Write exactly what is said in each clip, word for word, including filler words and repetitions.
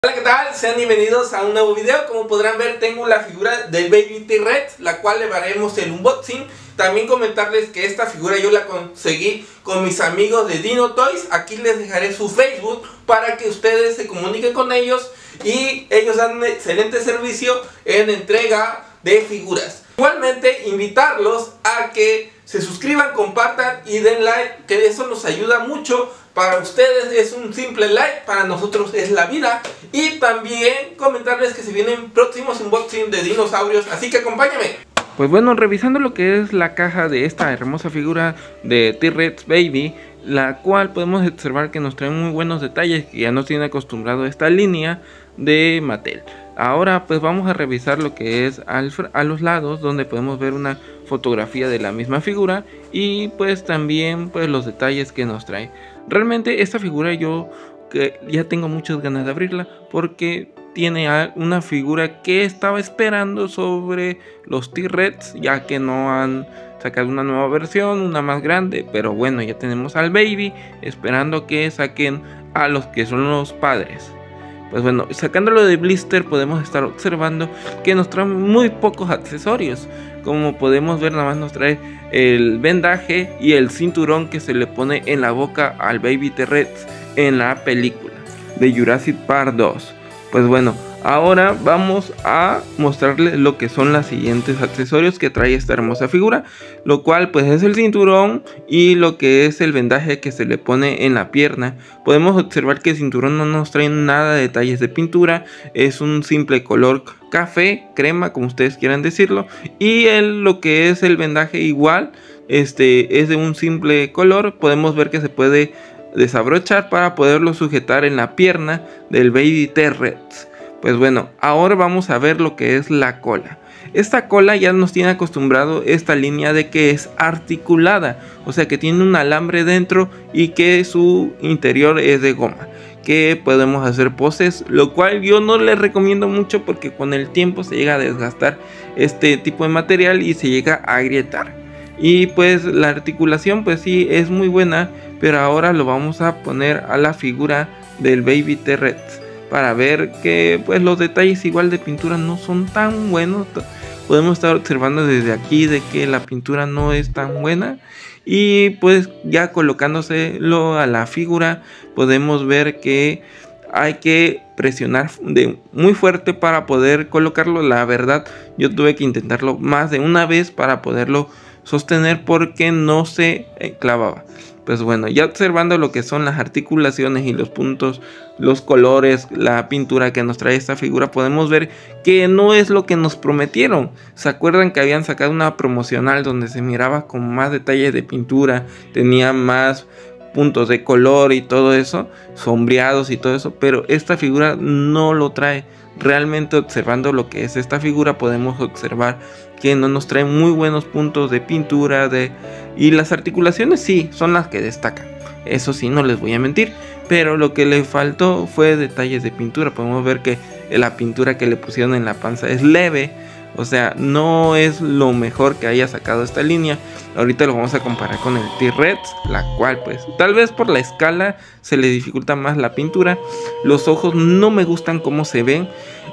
Hola, ¿qué tal? Sean bienvenidos a un nuevo video. Como podrán ver, tengo la figura del Baby T-Rex, la cual le haremos el unboxing. También comentarles que esta figura yo la conseguí con mis amigos de Dino Toys. Aquí les dejaré su Facebook para que ustedes se comuniquen con ellos, y ellos dan un excelente servicio en entrega de figuras. Igualmente, invitarlos a que se suscriban, compartan y den like, que eso nos ayuda mucho. Para ustedes es un simple like, para nosotros es la vida. Y también comentarles que se vienen próximos unboxing de dinosaurios, así que acompáñame. Pues bueno, revisando lo que es la caja de esta hermosa figura de T-Rex Baby, la cual podemos observar que nos trae muy buenos detalles, que ya nos tiene acostumbrado a esta línea de Mattel. Ahora pues vamos a revisar lo que es al, a los lados, donde podemos ver una fotografía de la misma figura y pues también pues los detalles que nos trae. Realmente esta figura yo que ya tengo muchas ganas de abrirla, porque tiene una figura que estaba esperando sobre los T-Rex, ya que no han sacado una nueva versión, una más grande. Pero bueno, ya tenemos al Baby, esperando que saquen a los que son los padres. Pues bueno, sacándolo de blister podemos estar observando que nos traen muy pocos accesorios. Como podemos ver, nada más nos trae el vendaje y el cinturón que se le pone en la boca al Baby T-Rex en la película de Jurassic Park dos. Pues bueno, ahora vamos a mostrarles lo que son los siguientes accesorios que trae esta hermosa figura, lo cual pues es el cinturón y lo que es el vendaje que se le pone en la pierna. Podemos observar que el cinturón no nos trae nada de detalles de pintura, es un simple color café, crema, como ustedes quieran decirlo, y el, lo que es el vendaje igual, este es de un simple color. Podemos ver que se puede desabrochar para poderlo sujetar en la pierna del Baby T-Rex. Pues bueno, ahora vamos a ver lo que es la cola. Esta cola ya nos tiene acostumbrado esta línea de que es articulada, o sea que tiene un alambre dentro y que su interior es de goma, que podemos hacer poses, lo cual yo no les recomiendo mucho porque con el tiempo se llega a desgastar este tipo de material y se llega a agrietar. Y pues la articulación pues sí es muy buena, pero ahora lo vamos a poner a la figura del Baby T-Rex para ver que pues los detalles igual de pintura no son tan buenos. Podemos estar observando desde aquí de que la pintura no es tan buena, y pues ya colocándoselo a la figura podemos ver que hay que presionar de muy fuerte para poder colocarlo. La verdad, yo tuve que intentarlo más de una vez para poderlo sostener porque no se clavaba. Pues bueno, ya observando lo que son las articulaciones y los puntos, los colores, la pintura que nos trae esta figura, podemos ver que no es lo que nos prometieron. ¿Se acuerdan que habían sacado una promocional donde se miraba con más detalles de pintura, tenía más puntos de color y todo eso, sombreados y todo eso? Pero esta figura no lo trae. Realmente, observando lo que es esta figura, podemos observar que no nos trae muy buenos puntos de pintura de, y las articulaciones sí son las que destacan, eso sí, no les voy a mentir, pero lo que le faltó fue detalles de pintura. Podemos ver que la pintura que le pusieron en la panza es leve, o sea, no es lo mejor que haya sacado esta línea. Ahorita lo vamos a comparar con el T-Rex, la cual pues tal vez por la escala se le dificulta más la pintura. Los ojos no me gustan cómo se ven,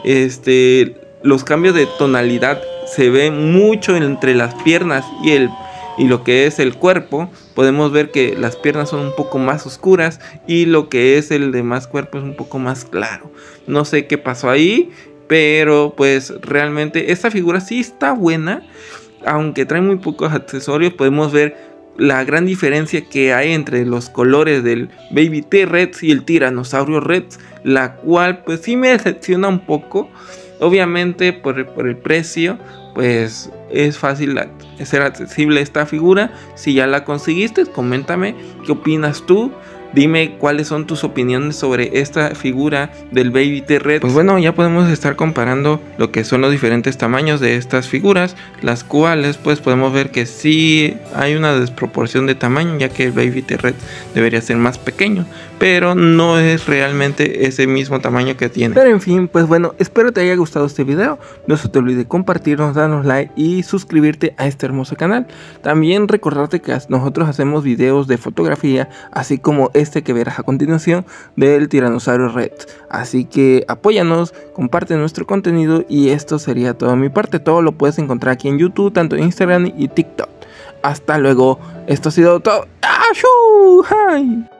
este, los cambios de tonalidad se ven mucho entre las piernas y el y lo que es el cuerpo. Podemos ver que las piernas son un poco más oscuras y lo que es el demás cuerpo es un poco más claro. No sé qué pasó ahí, pero pues realmente esta figura sí está buena, aunque trae muy pocos accesorios. Podemos ver la gran diferencia que hay entre los colores del Baby T-Rex y el Tiranosaurio Rex, la cual pues sí me decepciona un poco. Obviamente por, por el precio pues es fácil ser accesible esta figura. Si ya la conseguiste, coméntame qué opinas tú. Dime cuáles son tus opiniones sobre esta figura del Baby T-Rex. Pues bueno, ya podemos estar comparando lo que son los diferentes tamaños de estas figuras, las cuales pues podemos ver que sí hay una desproporción de tamaño, ya que el Baby T-Rex debería ser más pequeño, pero no es realmente ese mismo tamaño que tiene. Pero en fin, pues bueno, espero te haya gustado este video. No se te olvide compartirnos, darnos like y suscribirte a este hermoso canal. También recordarte que nosotros hacemos videos de fotografía, así como este este que verás a continuación del Tiranosaurio Rex. Así que apóyanos, comparte nuestro contenido y esto sería todo de mi parte. Todo lo puedes encontrar aquí en YouTube, tanto en Instagram y TikTok. Hasta luego, esto ha sido todo. ¡Achoo! ¡Hi!